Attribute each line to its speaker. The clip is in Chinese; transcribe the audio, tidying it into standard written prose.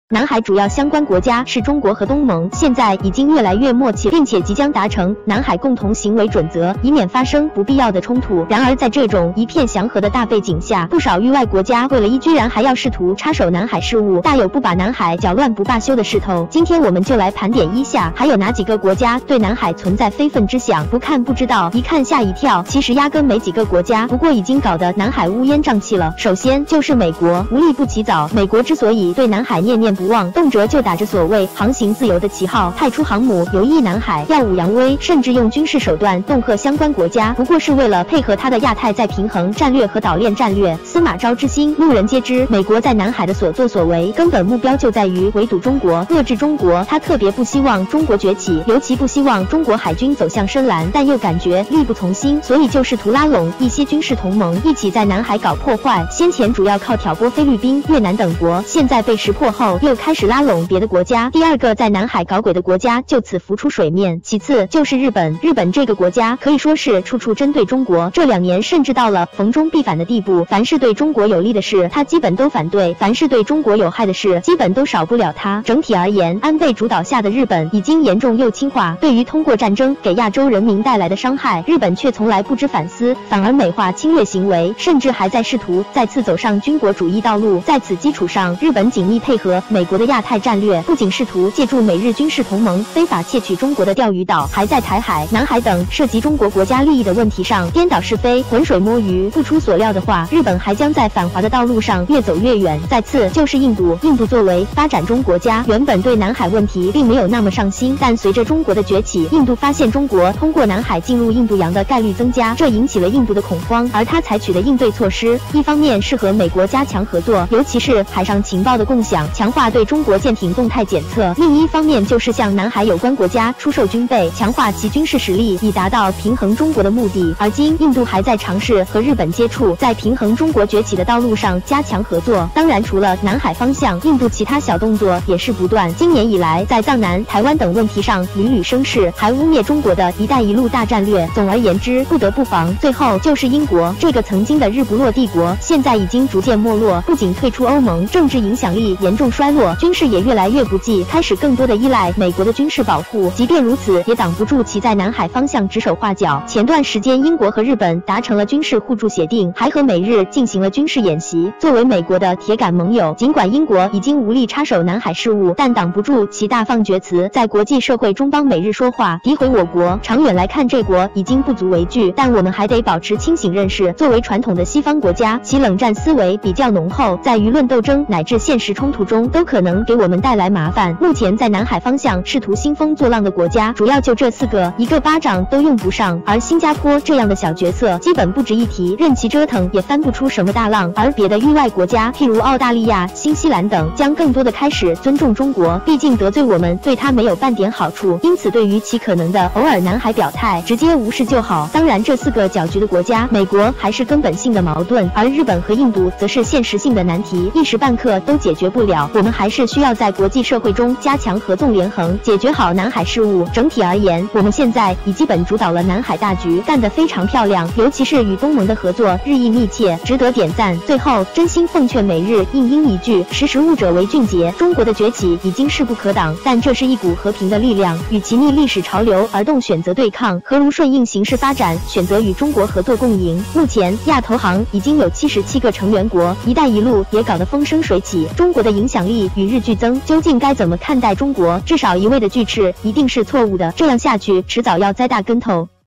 Speaker 1: 南海主要相关国家是中国和东盟，现在已经越来越默契，并且即将达成南海共同行为准则，以免发生不必要的冲突。然而，在这种一片祥和的大背景下，不少域外国家为了居然还要试图插手南海事务，大有不把南海搅乱不罢休的势头。今天我们就来盘点一下，还有哪几个国家对南海存在非分之想，不看不知道，一看吓一跳。其实压根没几个国家，不过已经搞得南海乌烟瘴气了。首先就是美国，无利不起早。美国之所以对南海念念不忘，动辄就打着所谓航行自由的旗号，派出航母游弋南海，耀武扬威，甚至用军事手段恫吓相关国家，不过是为了配合他的亚太再平衡战略和岛链战略。司马昭之心，路人皆知。美国在南海的所作所为，根本目标就在于围堵中国、遏制中国。他特别不希望中国崛起，尤其不希望中国海军走向深蓝，但又感觉力不从心，所以就试图拉拢一些军事同盟，一起在南海搞破坏。先前主要靠挑拨菲律宾、越南等国，现在被识破后，又开始拉拢别的国家。第二个在南海搞鬼的国家就此浮出水面。其次就是日本，日本这个国家可以说是处处针对中国，这2年甚至到了逢中必反的地步。凡是对中国有利的事，他基本都反对；凡是对中国有害的事，基本都少不了他。整体而言，安倍主导下的日本已经严重右倾化。对于通过战争给亚洲人民带来的伤害，日本却从来不知反思，反而美化侵略行为，甚至还在试图再次走上军国主义道路。在此基础上，日本紧密配合美国的亚太战略，不仅试图借助美日军事同盟非法窃取中国的钓鱼岛，还在台海、南海等涉及中国国家利益的问题上颠倒是非、浑水摸鱼。不出所料的话，日本还将在反华的道路上越走越远。再次就是印度，印度作为发展中国家，原本对南海问题并没有那么上心，但随着中国的崛起，印度发现中国通过南海进入印度洋的概率增加，这引起了印度的恐慌。而他采取的应对措施，一方面是和美国加强合作，尤其是海上情报的共享，强化对中国舰艇动态检测；另一方面就是向南海有关国家出售军备，强化其军事实力，以达到平衡中国的目的。而今，印度还在尝试和日本接触，在平衡中国崛起的道路上加强合作。当然，除了南海方向，印度其他小动作也是不断。今年以来，在藏南、台湾等问题上屡屡生事，还污蔑中国的一带一路大战略。总而言之，不得不防。最后就是英国，这个曾经的日不落帝国，现在已经逐渐没落，不仅退出欧盟，政治影响力严重衰落，军事也越来越不济，开始更多的依赖美国的军事保护。即便如此，也挡不住其在南海方向指手画脚。前段时间，英国和日本达成了军事互助协定，还和美日进行了军事演习。作为美国的铁杆盟友，尽管英国已经无力插手南海事务，但挡不住其大放厥词，在国际社会中帮美日说话，诋毁我国。长远来看，这国已经不足为惧，但我们还得保持清醒认识。作为传统的西方国家，其冷战思维比较浓厚，在舆论斗争乃至现实冲突中都可能给我们带来麻烦。目前在南海方向试图兴风作浪的国家，主要就这4个，一个巴掌都用不上。而新加坡这样的小角色基本不值一提，任其折腾也翻不出什么大浪。而别的域外国家，譬如澳大利亚、新西兰等，将更多的开始尊重中国，毕竟得罪我们对他没有半点好处。因此，对于其可能的偶尔南海表态，直接无视就好。当然，这4个搅局的国家，美国还是根本性的矛盾，而日本和印度则是现实性的难题，一时半刻都解决不了。我们还是需要在国际社会中加强合纵连横，解决好南海事务。整体而言，我们现在已基本主导了南海大局，干得非常漂亮，尤其是与东盟的合作日益密切，值得点赞。最后，真心奉劝美日应应一句，识时务者为俊杰。中国的崛起已经势不可挡，但这是一股和平的力量，与其逆历史潮流而动选择对抗，何如顺应形势发展，选择与中国合作共赢。目前亚投行已经有77个成员国，一带一路也搞得风生水起，中国的影响力与日俱增。究竟该怎么看待中国？至少一味的拒斥一定是错误的，这样下去迟早要栽大跟头。